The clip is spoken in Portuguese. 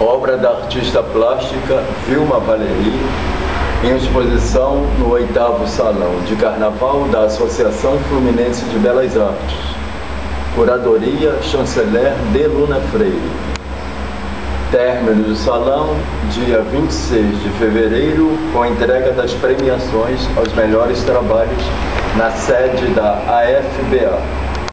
obra da artista plástica Vilma Valeri, em exposição no 8º Salão de Carnaval da Associação Fluminense de Belas Artes. Curadoria Chanceler de Luna Freire. Término do salão, dia 26 de fevereiro, com a entrega das premiações aos melhores trabalhos na sede da AFBA.